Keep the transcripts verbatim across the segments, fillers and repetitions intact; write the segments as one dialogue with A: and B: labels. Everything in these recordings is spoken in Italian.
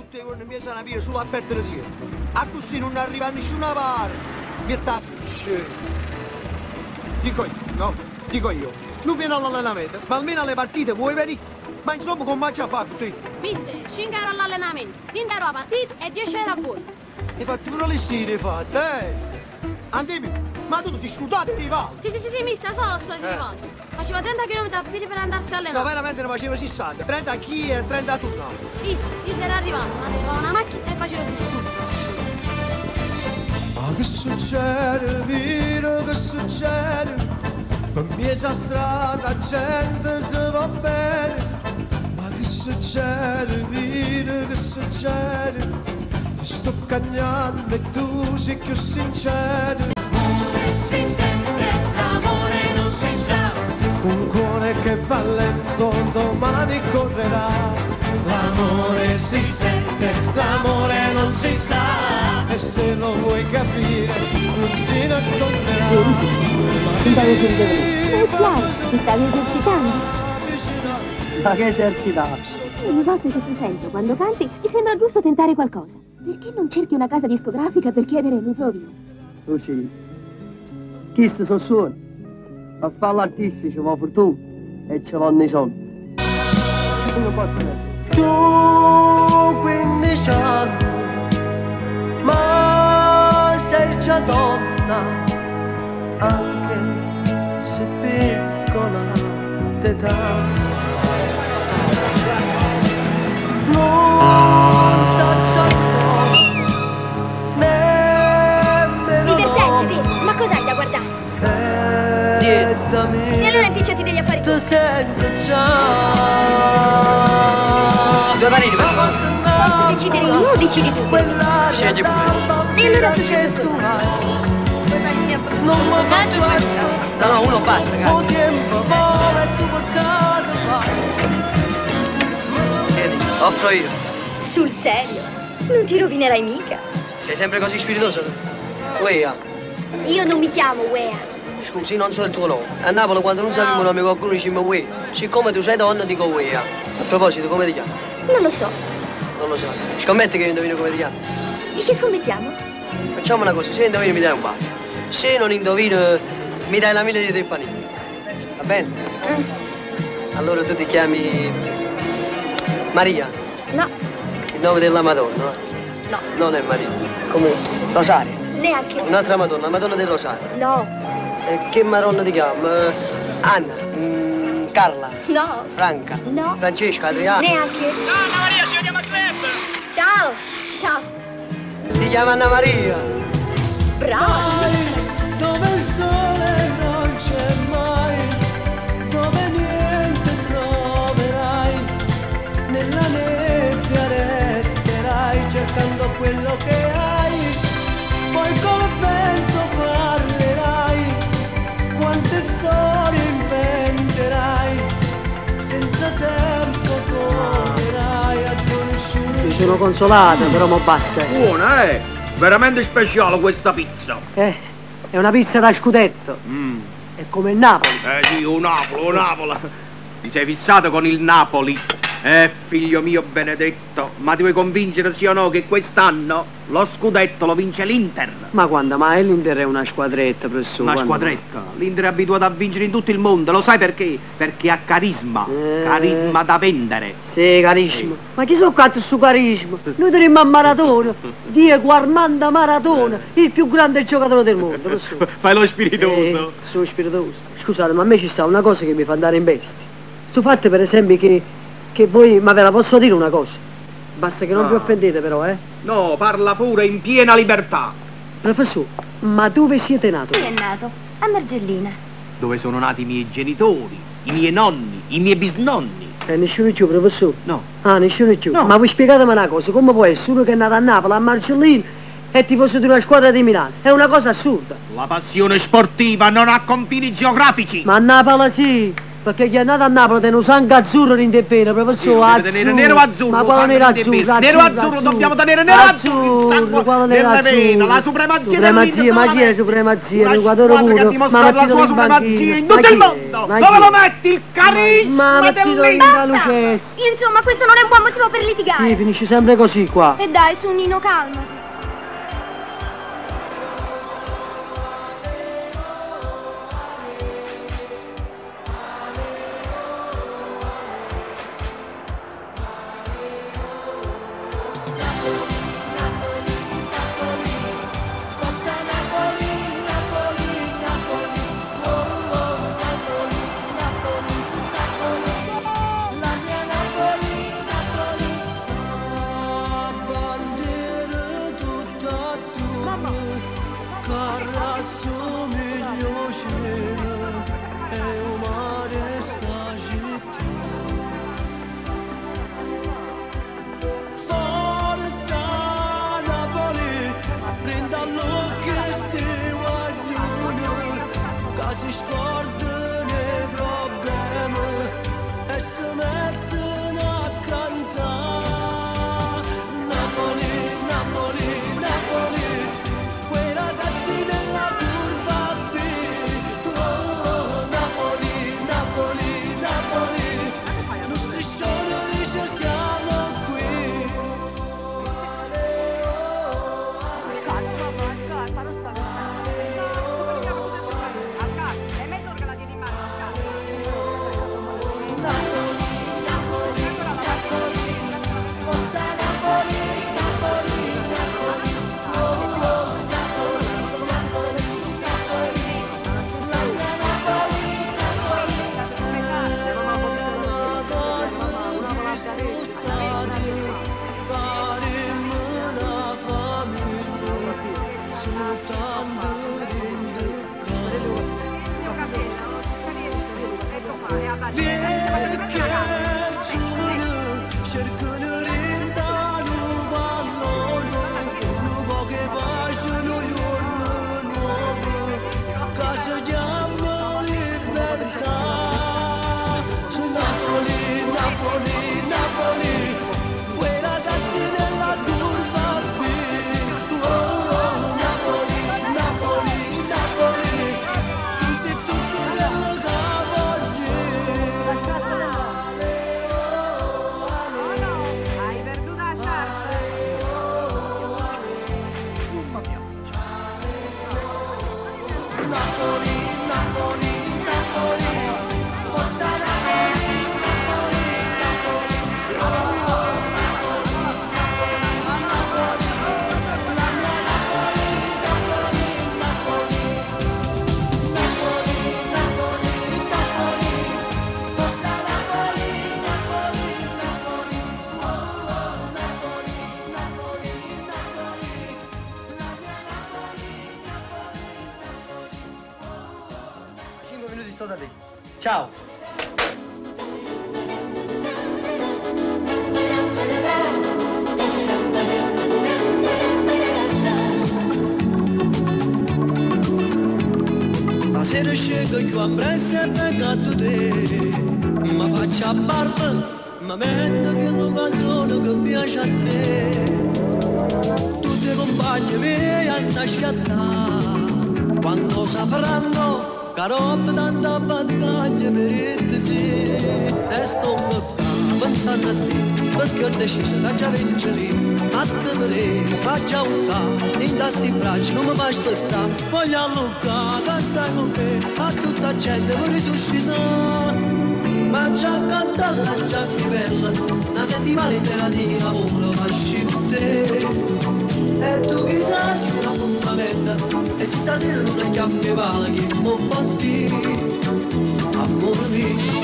A: tutti i giorni mi sono via solo a perdere tempo. A così non arriva a nessuna parte. Mi sta finisce. Dico io, no? Dico io. Non viene all'allenamento, ma almeno alle partite vuoi venire? Ma insomma come mangia a fare con te?
B: Mister, cinque euro all'allenamento, venti euro a partita e dieci euro a gol.
A: Hai fatto pure le stile fatte, eh? Andiamo, ma tu ti sei scudato di Rivaldo?
B: Sì, sì, sì, sì, mister, solo sto di Rivaldo. Faceva trenta chilometri a piedi per andarsi a allenare.
A: No, veramente ne faceva sessanta, trenta a chi e trenta a tu, no?
B: Mister, chi si era arrivato, ma arrivava una macchina e faceva tutto.
A: Ma che succede, Vino, che succede? Per mezza strada la gente si va bene. Ma che succede, Vino, che succede? Mi sto cagnando e tu sei più sincero.
C: L'amore si sente, l'amore non si sa.
A: Un cuore che va lento domani correrà.
C: L'amore si sente, l'amore non si sa.
A: E se lo vuoi capire non si nasconderà.
D: Ti stavi sentendo? Ma ti stavi esercitando?
E: Ma che esercitare?
D: Ogni volta che ti sento quando canti mi sembra giusto tentare qualcosa. Perché non cerchi una casa discografica per chiedere un provino?
E: Luci, chi se so suoni? A fare l'artista ci va fortuna e ce l'hanno i soldi. Non posso vedere. Tu quindici anni, ma sei già donna, anche se piccola d'età. Non so ancora, nemmeno
D: Divertente, vero? Ma cos'hai da guardare?
E: Niente.
D: E allora impicciati degli affari tuoi.
E: Ti sento già.
F: Due manini per favore.
D: Posso decidere io o decidi tu?
F: Scegli pure.
D: E allora tu scegli tu. Due panini a
E: Non mi faccio
F: No, no, uno basta,
E: un
F: grazie.
E: tempo vola e tu qualcosa fai.
F: Chiedi, offro io.
D: Sul serio? Non ti rovinerai mica.
F: Sei sempre così spiritoso tu? Uea.
D: Io non mi chiamo Wea.
F: Scusi, non so il tuo nome. A Napoli quando non sappiamo un nome qualcuno diciamo Uea. Siccome tu sei donna dico Uea. A proposito, come ti chiami?
D: Non lo so.
F: Non lo so. Scommetti che io indovino come ti chiami?
D: E che scommettiamo?
F: Facciamo una cosa, se indovini mi dai un bacio. Se non indovino mi dai la mille di te panini. Va bene?
D: Eh,
F: Allora tu ti chiami Maria,
D: no,
F: il nome della Madonna, no?
D: no,
F: Non è Maria. Come? Rosario.
D: neanche.
F: Un'altra Madonna, la Madonna del Rosario.
D: No,
F: E che maronna ti chiami? Eh, Anna, mm, Carla,
D: no,
F: Franca,
D: no,
F: Francesca, Adriana.
D: neanche.
G: Anna Maria, ci vediamo al club!
D: Ciao, ciao.
F: Ti chiama Anna Maria.
D: Bravo.
E: Dove il sole non c'è mai, dove niente troverai, nella nebbia resterai cercando quello che hai, poi col vento parlerai, quante storie inventerai, senza tempo correrai a conoscere. Mi sono consolata, però mo basta.
G: Buona, eh! Veramente speciale questa pizza.
E: Eh, è una pizza da scudetto.
G: Mm.
E: È come il Napoli.
G: Eh sì, o Napoli, o Napoli. Ti sei fissato con il Napoli. Eh, figlio mio benedetto, ma ti vuoi convincere sì o no che quest'anno lo scudetto lo vince l'Inter?
E: Ma quando mai l'Inter è una squadretta, professore?
G: Una
E: quando
G: squadretta. L'Inter è abituato a vincere in tutto il mondo, lo sai perché? Perché ha carisma,
E: Eh.
G: carisma da vendere.
E: Sì, carisma. Ma chi sono cazzo su carisma? Noi dovremmo a Maradona, Diego Armando Maradona, il più grande giocatore del mondo, professore.
G: Fai lo spiritoso.
E: Eh, sono spiritoso. Scusate, ma a me ci sta una cosa che mi fa andare in bestia. Sto fatto per esempio che, che voi, ma ve la posso dire una cosa? Basta che non
G: Ah.
E: vi offendete però, eh?
G: No, parla pure in piena libertà.
E: Professore, ma dove siete nato?
D: Lui è nato a Margellina.
G: Dove sono nati i miei genitori, i miei nonni, i miei bisnonni.
E: Eh, nessuno più, professore?
G: No.
E: Ah, nessuno più?
G: No.
E: Ma voi spiegatemi una cosa, come può essere uno che è nato a Napoli, a Marcellino, è tifoso di una squadra di Milano? È una cosa assurda.
G: La passione sportiva non ha confini geografici.
E: Ma a Napoli sì, Perché chi è nato a Napoli tiene un sangue azzurro in te bene, professore, azzurro.
G: Nero, nero azzurro.
E: Ma quale nero azzurro? Azzurro,
G: nero azzurro, azzurro, dobbiamo tenere nero azzurro.
E: Azzurro, quale nero azzurro?
G: La supremazia
E: Supremazia, ma chi è supremazia? L'Equatore puro, ma
G: la sua supremazia in tutto il mondo. Dove lo metti il carisma dell'India?
B: Insomma, questo non è un buon motivo per litigare.
E: Sì, finisce sempre così qua.
B: E dai, su Nino, calmati.
A: Si scordano i problemi e si mettono a cantare. Napoli, Napoli, Napoli, quei ragazzi nella curva B. Oh, Napoli, Napoli, Napoli, lo striscione dice siamo qui.
F: Ciao.
A: Stasera scendo io a Brescia e vengo a te. Mi faccio a barba, mi metto che una canzone che piace a te. Tutti i compagni miei hanno scattato quando sapranno che roba tanta battaglia per te sì. E sto pensando a te, perché ho deciso che già vincere. A te per faccia un ca, in tasti bracci non mi fa aspettare. Voglio allungare, che stai con me, a tutta la gente vorrei risuscitare. Ma già cantata, già più bella, una settimana intera di lavoro faccio con te. E tu chissà sei un appuntamento, e se stasera non è che pala che non può dire, amore mio.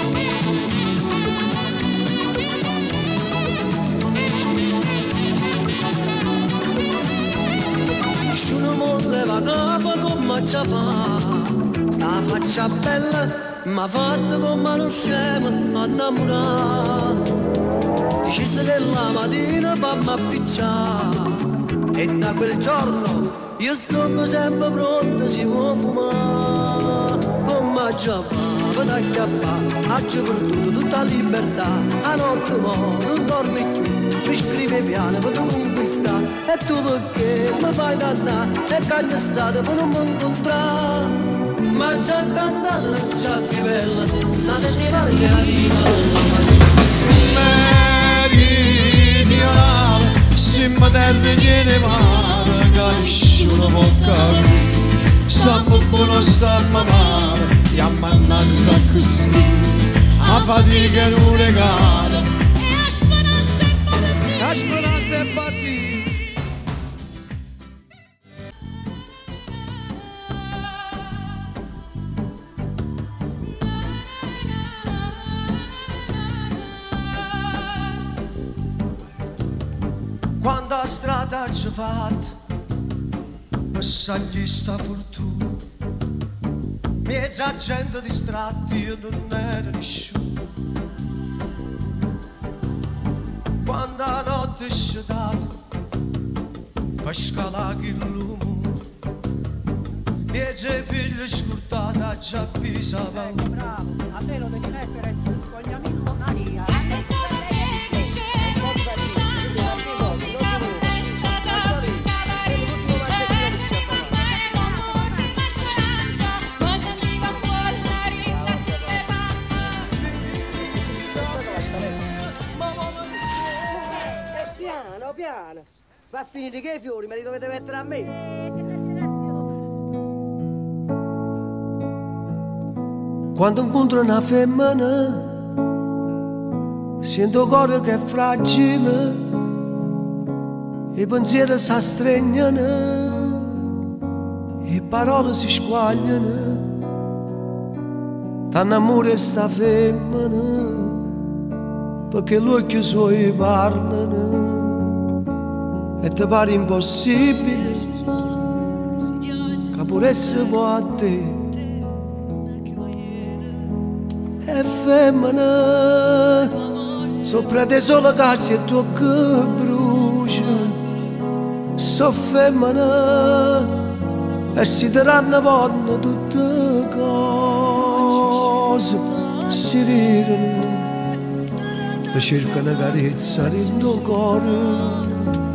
A: Nessuno mi leva capo come ci fa, sta faccia bella m'ha fatto come uno scemo a innamorare. Dicesti che la mattina fammi appicciare e da quel giorno io sono sempre pronto, si può fumare. Come ci fa,
F: per acchiappare, ha perduto tutta libertà, a notte mo non dormi più, mi scrive piano per conquistare, e tu perché mi fai dannare, e cagna strada per non mi incontrare, ma già cantata, già che bella, la settimana che arriva. Meridionale, se mi terra viene male, che nessuno può capire. Stampo buono, stampo male, e a mannanza così, a fatica non regala, e a speranza è partita. A speranza è partita. Quando la strada ci fatta, passagli sta fortuna, mezza gente distratti, io non ero nessuno. Quando la notte è scedata, per scalare il lume, mezza figlia scurtata, già pisava.
H: Bravo, a me lo devi mettere con gli amici Maria. Piano, piano, va a finire che i fiori me li dovete mettere a me.
A: Quando incontro una femmina, sento cuore che è fragile, i pensieri si stringono, le parole si squagliano, t'annamore sta femmina, perché gli occhi suoi parlano. E ti pare impossibile che pure se può a te è femmina sopra te solo casi e tu che brucia so femmina e si daranno vanno tutte cose si ridono e cercano carezza nel tuo cuore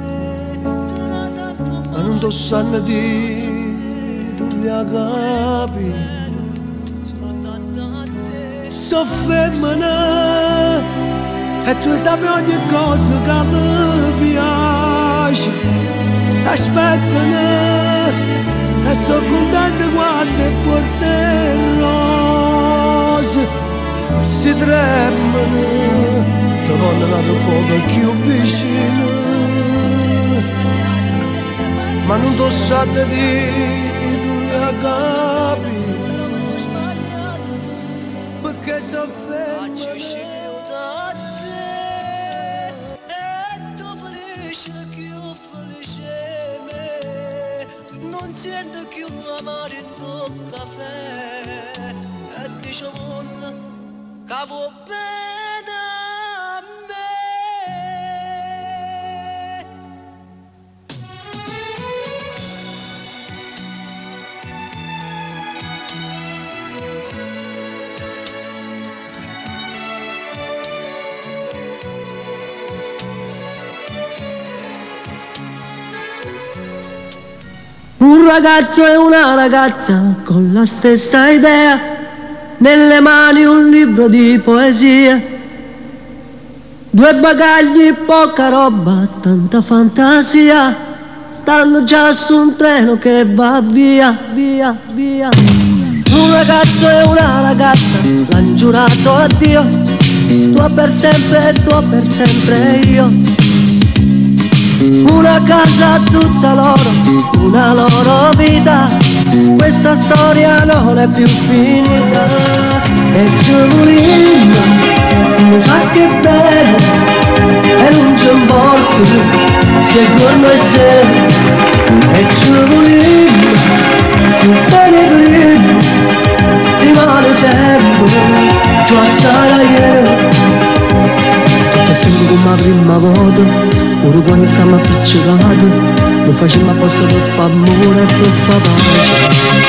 A: ma non ti sanno di tu mi capi so femmina e tu sai ogni cosa che mi piace t'aspettano e sono contenta quando porti rose si tremano ti vogliono un po' più vicino ma non ti sanno di tu mi capi perché so femmina da te e tu felice che io felice me non sento più amare in tuo caffè e dice mondo che va bene a me.
E: Un ragazzo e una ragazza con la stessa idea, nelle mani un libro di poesie, due bagagli, poca roba, tanta fantasia, stanno già su un treno che va via, via, via. Un ragazzo e una ragazza l'han giurato a Dio, tua per sempre e tua per sempre io. Una casa tutta loro, una loro vita, questa storia non è più finita. E Giovanina, non sa che bene, e non c'è morto, secondo me se. E Giovanina, più bene prima, rimane sempre, tu sarai io. Tutto sempre come la prima volta. Pure quando stiamo appiccicato, lo facciamo apposta per fare amore e per fare pace.